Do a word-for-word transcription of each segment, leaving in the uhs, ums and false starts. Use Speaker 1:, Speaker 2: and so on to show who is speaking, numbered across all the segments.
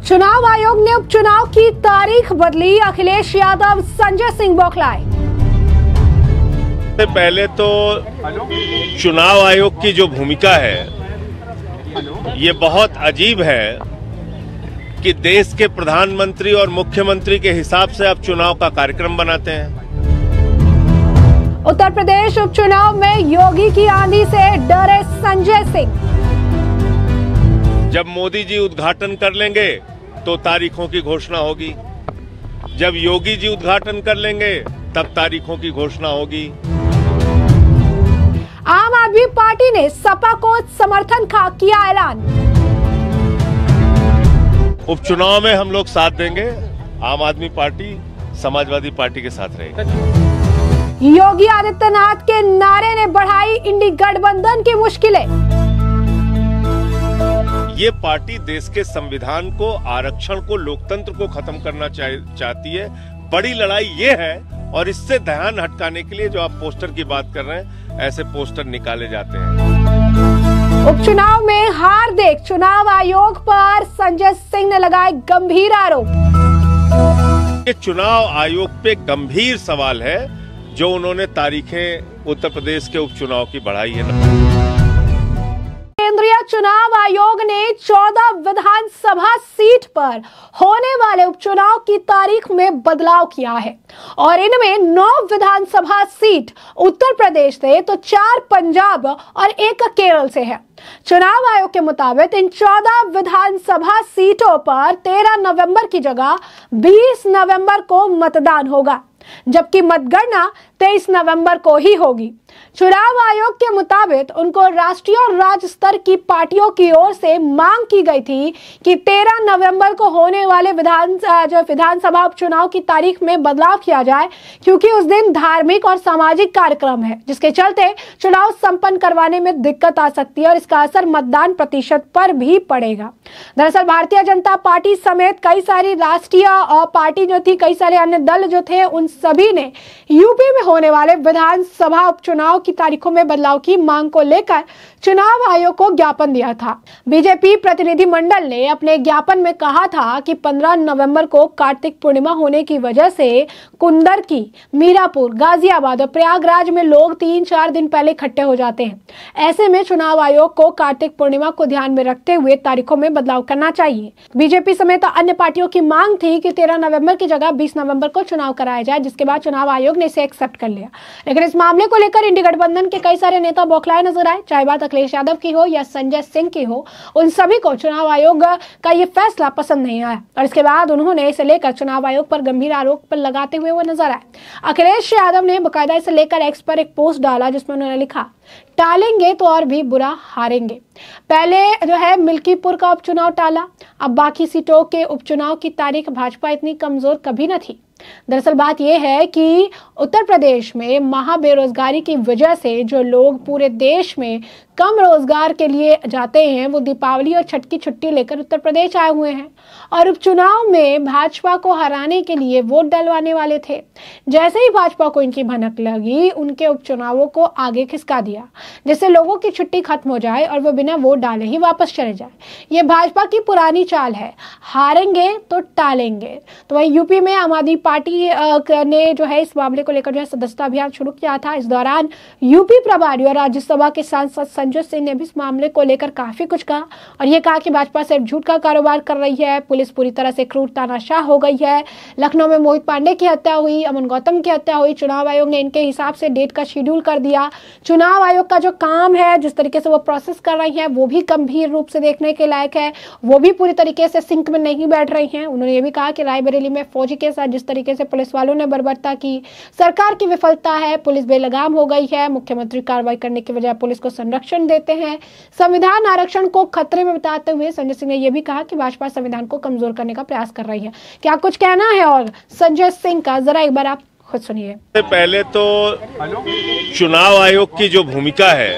Speaker 1: चुनाव आयोग ने उपचुनाव की तारीख बदली, अखिलेश यादव संजय सिंह बौखलाए।
Speaker 2: पहले तो चुनाव आयोग की जो भूमिका है ये बहुत अजीब है कि देश के प्रधानमंत्री और मुख्यमंत्री के हिसाब से आप चुनाव का कार्यक्रम बनाते हैं।
Speaker 1: उत्तर प्रदेश उपचुनाव में योगी की आंधी से डरे संजय सिंह।
Speaker 2: जब मोदी जी उद्घाटन कर लेंगे तो तारीखों की घोषणा होगी, जब योगी जी उद्घाटन कर लेंगे तब तारीखों की घोषणा होगी।
Speaker 1: आम आदमी पार्टी ने सपा को समर्थन का किया ऐलान।
Speaker 2: उपचुनाव में हम लोग साथ देंगे, आम आदमी पार्टी समाजवादी पार्टी के साथ रहेगी।
Speaker 1: योगी आदित्यनाथ के नारे ने बढ़ाई इंडी गठबंधन की मुश्किलें।
Speaker 2: ये पार्टी देश के संविधान को, आरक्षण को, लोकतंत्र को खत्म करना चाहती है। बड़ी लड़ाई ये है और इससे ध्यान हटकाने के लिए जो आप पोस्टर की बात कर रहे हैं, ऐसे पोस्टर निकाले जाते हैं।
Speaker 1: उपचुनाव में हार देख चुनाव आयोग पर संजय सिंह ने लगाए गंभीर आरोप।
Speaker 2: ये चुनाव आयोग पे गंभीर सवाल है जो उन्होंने तारीखें उत्तर प्रदेश के उपचुनाव की बढ़ाई है ना।
Speaker 1: केंद्रीय चुनाव आयोग ने चौदह विधानसभा सीट पर होने वाले उपचुनाव की तारीख में बदलाव किया है और इनमें नौ विधानसभा सीट उत्तर प्रदेश से तो चार पंजाब और एक केरल से है। चुनाव आयोग के मुताबिक इन चौदह विधानसभा सीटों पर तेरह नवंबर की जगह बीस नवंबर को मतदान होगा, जबकि मतगणना तेईस नवंबर को ही होगी। चुनाव आयोग के मुताबिक उनको राष्ट्रीय और राज्य स्तर की पार्टियों की ओर से मांग की गई थी कि तेरह नवंबर को होने वाले विधान जो विधानसभा उपचुनाव की तारीख में बदलाव किया जाए, क्योंकि उस दिन धार्मिक और सामाजिक कार्यक्रम है, जिसके चलते चुनाव संपन्न करवाने में दिक्कत आ सकती है और इसका असर मतदान प्रतिशत पर भी पड़ेगा। दरअसल भारतीय जनता पार्टी समेत कई सारी राष्ट्रीय पार्टी जो थी, कई सारे अन्य दल जो थे, उन सभी ने यूपी में होने वाले विधानसभा उपचुनाव की तारीखों में बदलाव की मांग को लेकर चुनाव आयोग को ज्ञापन दिया था। बीजेपी प्रतिनिधि मंडल ने अपने ज्ञापन में कहा था कि पंद्रह नवंबर को कार्तिक पूर्णिमा होने की वजह से कुंदरकी, मीरापुर, गाजियाबाद और प्रयागराज में लोग तीन चार दिन पहले इकट्ठे हो जाते हैं। ऐसे में चुनाव आयोग को कार्तिक पूर्णिमा को ध्यान में रखते हुए तारीखों में बदलाव करना चाहिए। बीजेपी समेत अन्य पार्टियों की मांग थी कि तेरह नवंबर की जगह बीस नवंबर को चुनाव कराया जाए, जिसके बाद चुनाव आयोग ने इसे एक्सेप्ट कर लिया। लेकिन इस मामले को लेकर इंडी गठबंधन के कई सारे नेता बौखलाए नजर आए। चाहे बात अखिलेश यादव की हो या संजय सिंह की हो, उन सभी को चुनाव आयोग का ये फैसला पसंद नहीं आया और इसके बाद उन्होंने इसे लेकर चुनाव आयोग पर गंभीर आरोप पर लगाते हुए वो नजर आए। अखिलेश यादव ने बकायदा इसे लेकर एक्स पर एक पोस्ट डाला जिसमें उन्होंने लिखा, टालेंगे तो और भी बुरा हारेंगे। पहले जो है मिल्कीपुर का उपचुनाव टाला, अब बाकी सीटों के उपचुनाव की तारीख भाजपा इतनी कमजोर कभी न थी। दरअसल बात यह है कि उत्तर प्रदेश में महा बेरोजगारी की वजह से जो लोग पूरे देश में कम रोजगार के लिए जाते हैं, वो दीपावली और छठ की छुट्टी लेकर उत्तर प्रदेश आए हुए हैं और उपचुनाव में भाजपा को हराने के लिए वोट डलवाने वाले थे। जैसे ही भाजपा को इनकी भनक लगी, उनके उपचुनावों को आगे खिसका दिया, जिससे लोगों की छुट्टी खत्म हो जाए और वो बिना वोट डाले ही वापस चले जाए। ये भाजपा की पुरानी चाल है, हारेंगे तो टालेंगे। तो वही यूपी में आम आदमी पार्टी ने जो है इस मामले को लेकर जो है सदस्यता अभियान शुरू किया था। इस दौरान यूपी प्रभारी और राज्यसभा के सांसद संजय सिंह ने भी इस मामले को लेकर काफी कुछ कहा और ये कहा कि भाजपा सिर्फ झूठ का कारोबार कर रही है, पुलिस पूरी तरह से क्रूर तानाशाह हो गई है। लखनऊ में मोहित पांडे की हत्या हुई, अमन गौतम की हत्या हुई, चुनाव आयोग ने इनके हिसाब से डेट का शेड्यूल कर दिया। चुनाव आयोग का जो काम है, जिस तरीके से वो प्रोसेस कर रही है, वो भी गंभीर रूप से देखने के लायक है, वो भी पूरी तरीके से सिंक में नहीं बैठ रही है। उन्होंने ये भी कहा कि रायबरेली में फौजी के साथ जिस तरीके से पुलिस वालों ने बर्बरता की, सरकार की विफलता है, पुलिस बेलगाम हो गई है, मुख्यमंत्री कार्रवाई करने की बजाय पुलिस को संरक्षण देते हैं। संविधान आरक्षण को खतरे में बताते हुए संजय सिंह ने यह भी कहा कि भाजपा संविधान को कमजोर करने का प्रयास कर रही है। क्या कुछ कहना है और संजय सिंह का, जरा एक बार आप खुद सुनिए।
Speaker 2: पहले तो चुनाव आयोग की जो भूमिका है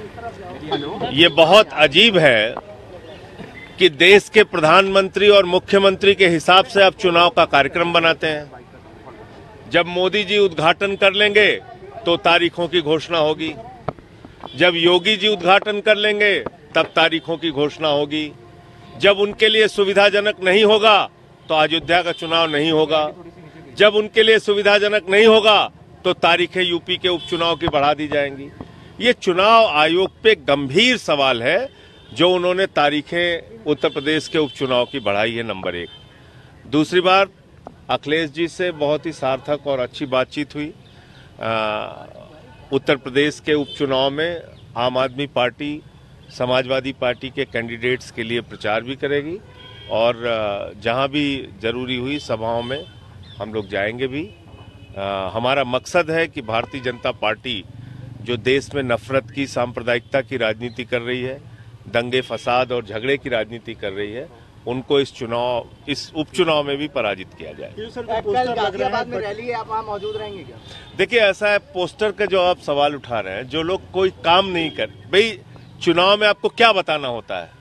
Speaker 2: ये बहुत अजीब है कि देश के प्रधानमंत्री और मुख्यमंत्री के हिसाब से आप चुनाव का कार्यक्रम बनाते हैं। जब मोदी जी उद्घाटन कर लेंगे तो तारीखों की घोषणा होगी, जब योगी जी उद्घाटन कर लेंगे तब तारीखों की घोषणा होगी, जब उनके लिए सुविधाजनक नहीं होगा तो अयोध्या का चुनाव नहीं होगा। जब उनके लिए सुविधाजनक नहीं होगा तो तारीखें यूपी के उपचुनाव की बढ़ा दी जाएंगी। ये चुनाव आयोग पे गंभीर सवाल है जो उन्होंने तारीखें उत्तर प्रदेश के उपचुनाव की बढ़ाई है, नंबर एक। दूसरी बात, अखिलेश जी से बहुत ही सार्थक और अच्छी बातचीत हुई। आ, उत्तर प्रदेश के उपचुनाव में आम आदमी पार्टी समाजवादी पार्टी के कैंडिडेट्स के लिए प्रचार भी करेगी और जहां भी जरूरी हुई सभाओं में हम लोग जाएंगे भी। आ, हमारा मकसद है कि भारतीय जनता पार्टी जो देश में नफरत की, सांप्रदायिकता की राजनीति कर रही है, दंगे फसाद और झगड़े की राजनीति कर रही है, उनको इस चुनाव इस उपचुनाव में भी पराजित किया जाए।
Speaker 3: गाजियाबाद में रैली है, आप वहां मौजूद रहेंगे क्या?
Speaker 2: देखिए, ऐसा है, पोस्टर का जो आप सवाल उठा रहे हैं, जो लोग कोई काम नहीं कर, भाई चुनाव में आपको क्या बताना होता है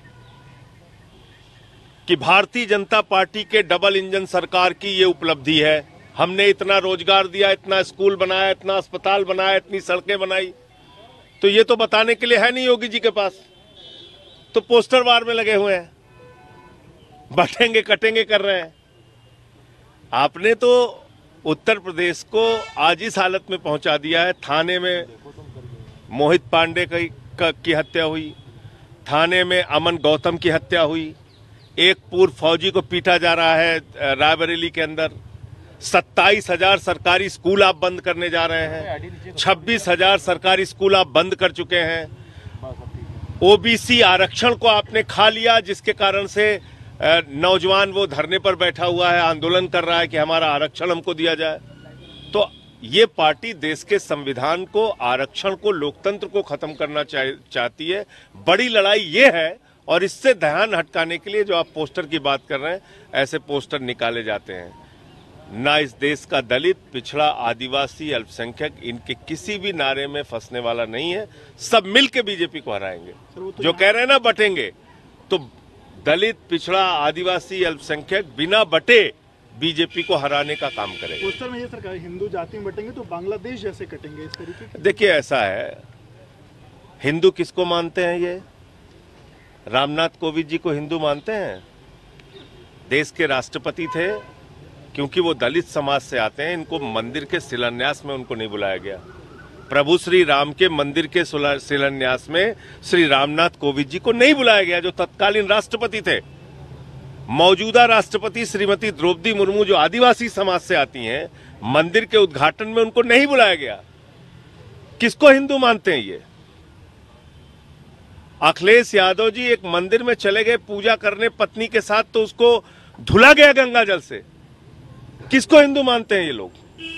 Speaker 2: कि भारतीय जनता पार्टी के डबल इंजन सरकार की ये उपलब्धि है, हमने इतना रोजगार दिया, इतना स्कूल बनाया, इतना अस्पताल बनाया, इतनी सड़कें बनाई, तो ये तो बताने के लिए है नहीं योगी जी के पास, तो पोस्टर वार में लगे हुए हैं, बटेंगे कटेंगे कर रहे हैं। आपने तो उत्तर प्रदेश को आज इस हालत में पहुंचा दिया है। थाने में मोहित पांडे की, की हत्या हुई, थाने में अमन गौतम की हत्या हुई, एक पूर्व फौजी को पीटा जा रहा है रायबरेली के अंदर, सत्ताईस हजार सरकारी स्कूल आप बंद करने जा रहे हैं, छब्बीस हजार सरकारी स्कूल आप बंद कर चुके हैं, ओबीसी आरक्षण को आपने खा लिया, जिसके कारण से नौजवान वो धरने पर बैठा हुआ है, आंदोलन कर रहा है कि हमारा आरक्षण हमको दिया जाए। तो ये पार्टी देश के संविधान को, आरक्षण को, लोकतंत्र को खत्म करना चाहती है। बड़ी लड़ाई ये है और इससे ध्यान हटकाने के लिए जो आप पोस्टर की बात कर रहे हैं, ऐसे पोस्टर निकाले जाते हैं। ना इस देश का दलित, पिछड़ा, आदिवासी, अल्पसंख्यक इनके किसी भी नारे में फंसने वाला नहीं है। सब मिलकर बीजेपी को हराएंगे। जो कह रहे हैं ना बटेंगे, तो दलित, पिछड़ा, आदिवासी, अल्पसंख्यक बिना बटे बीजेपी को हराने का काम करेंगे।
Speaker 4: पोस्टर में ये सरकार हिंदू जाति में बटेंगे तो बांग्लादेश जैसे कटेंगे, इस तरीके।
Speaker 2: देखिए, ऐसा है, हिंदू किसको मानते हैं? ये रामनाथ कोविंद जी को हिंदू मानते हैं? देश के राष्ट्रपति थे, क्योंकि वो दलित समाज से आते हैं, इनको मंदिर के शिलान्यास में उनको नहीं बुलाया गया। प्रभु श्री राम के मंदिर के शिलान्यास में श्री रामनाथ कोविंद जी को नहीं बुलाया गया, जो तत्कालीन राष्ट्रपति थे। मौजूदा राष्ट्रपति श्रीमती द्रौपदी मुर्मू जो आदिवासी समाज से आती हैं, मंदिर के उद्घाटन में उनको नहीं बुलाया गया। किसको हिंदू मानते हैं ये? अखिलेश यादव जी एक मंदिर में चले गए पूजा करने पत्नी के साथ, तो उसको धुला गया गंगा जल से। किसको हिंदू मानते हैं ये लोग?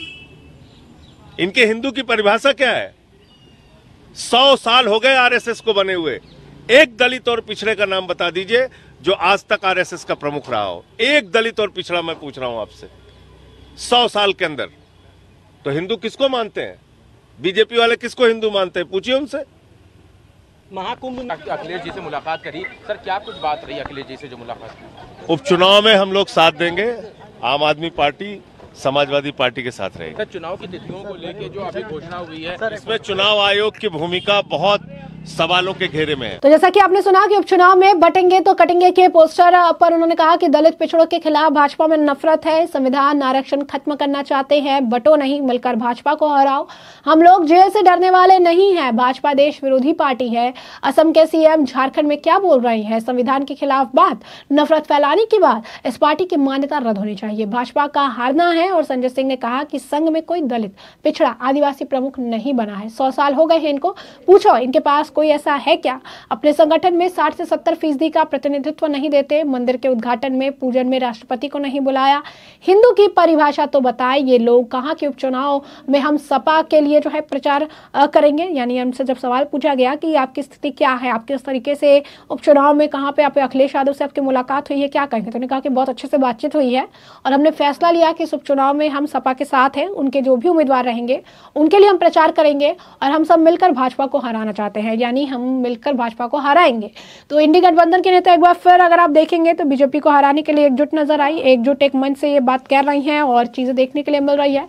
Speaker 2: इनके हिंदू की परिभाषा क्या है? सौ साल हो गए आरएसएस को बने हुए, एक दलित और पिछड़े का नाम बता दीजिए जो आज तक आरएसएस का प्रमुख रहा हो। एक दलित और पिछड़ा मैं पूछ रहा हूं आपसे, सौ साल के अंदर। तो हिंदू किसको मानते हैं? बीजेपी वाले किसको हिंदू मानते हैं? पूछिए उनसे।
Speaker 5: महाकुंभ अखिलेश जी से मुलाकात करी, सर क्या कुछ बात रही अखिलेश जी से जो मुलाकात की?
Speaker 2: उपचुनाव में हम लोग साथ देंगे, आम आदमी पार्टी समाजवादी पार्टी के साथ रहेगी।
Speaker 5: सर, चुनाव की तिथियों को लेकर जो अभी घोषणा हुई है,
Speaker 2: इसमें चुनाव आयोग की भूमिका बहुत सवालों के घेरे में है।
Speaker 1: तो जैसा कि आपने सुना कि उपचुनाव में बटेंगे तो कटेंगे के पोस्टर पर उन्होंने कहा कि दलित पिछड़ों के खिलाफ भाजपा में नफरत है, संविधान आरक्षण खत्म करना चाहते हैं, बटो नहीं, मिलकर भाजपा को हराओ। हम लोग जेल से डरने वाले नहीं हैं, भाजपा देश विरोधी पार्टी है। असम के सीएम झारखंड में क्या बोल रहे हैं? संविधान के खिलाफ बात, नफरत फैलाने की बात। इस पार्टी की मान्यता रद्द होनी चाहिए, भाजपा का हारना है। और संजय सिंह ने कहा कि संघ में कोई दलित, पिछड़ा, आदिवासी प्रमुख नहीं बना है। सौ साल हो गए हैं इनको, पूछो इनके पास कोई ऐसा है क्या? अपने संगठन में साठ से सत्तर फीसदी का प्रतिनिधित्व नहीं देते, मंदिर के उद्घाटन में, पूजन में राष्ट्रपति को नहीं बुलाया। हिंदू की परिभाषा तो बताए ये लोग। कहाँ के उपचुनाव में हम सपा के लिए जो है प्रचार करेंगे? यानी हमसे जब सवाल पूछा गया कि आपकी स्थिति क्या है, आप किस तरीके से उपचुनाव में, कहाँ पे आप अखिलेश यादव से आपकी मुलाकात हुई है, क्या कहेंगे? तो उन्होंने कहा कि बहुत अच्छे से बातचीत हुई है और हमने फैसला लिया कि इस उपचुनाव में हम सपा के साथ हैं, उनके जो भी उम्मीदवार रहेंगे उनके लिए हम प्रचार करेंगे और हम सब मिलकर भाजपा को हराना चाहते हैं, यानी हम मिलकर भाजपा को हराएंगे। तो इंडी गठबंधन के नेता एक बार फिर अगर आप देखेंगे तो बीजेपी को हराने के लिए एकजुट नजर आई, एकजुट एक मंच से ये बात कह रही हैं और चीजें देखने के लिए मिल रही है।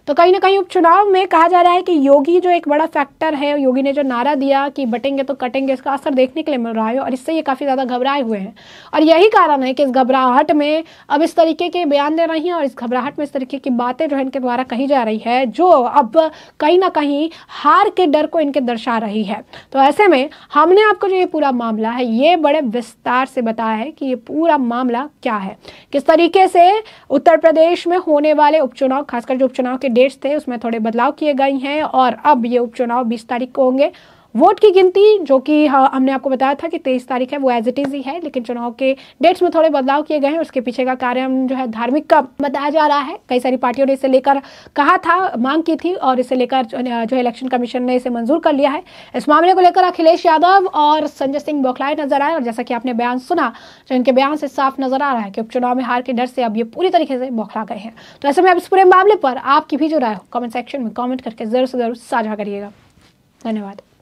Speaker 1: तो कहीं ना कहीं उपचुनाव में कहा जा रहा है कि योगी जो एक बड़ा फैक्टर है, योगी ने जो नारा दिया कि बटेंगे तो कटेंगे, इसका असर देखने के लिए मिल रहा है और इससे ये काफ़ी ज़्यादा घबराए हुए हैं। और यही कारण है कि इस घबराहट में अब इस तरीके के बयान दे रही हैं और इस घबराहट में इस तरीके की बातें जो है इनके द्वारा कही जा रही है, जो अब कहीं ना कहीं हार के डर को इनके दर्शा रही है। तो ऐसे में हमने आपको जो ये पूरा मामला है ये बड़े विस्तार से बताया है कि ये पूरा मामला क्या है, किस तरीके से उत्तर प्रदेश में होने वाले उपचुनाव, खासकर जो उपचुनाव के डेट्स थे उसमें थोड़े बदलाव किए गए हैं और अब ये उपचुनाव बीस तारीख को होंगे। वोट की गिनती जो कि हाँ, हमने आपको बताया था कि तेईस तारीख है, वो एज इट इज ही है, लेकिन चुनाव के डेट्स में थोड़े बदलाव किए गए हैं। उसके पीछे का कारण जो है धार्मिक का बताया जा रहा है। कई सारी पार्टियों ने इसे लेकर कहा था, मांग की थी और इसे लेकर जो इलेक्शन कमीशन ने इसे मंजूर कर लिया है। इस मामले को लेकर अखिलेश यादव और संजय सिंह बौखलाए नजर आए और जैसा कि आपने बयान सुना, तो इनके बयान से साफ नजर आ रहा है कि उपचुनाव में हार के डर से अब ये पूरी तरीके से बौखला गए हैं। तो ऐसे में अब इस पूरे मामले पर आपकी भी जो राय हो कमेंट सेक्शन में कमेंट करके जरूर से जरूर साझा करिएगा। धन्यवाद।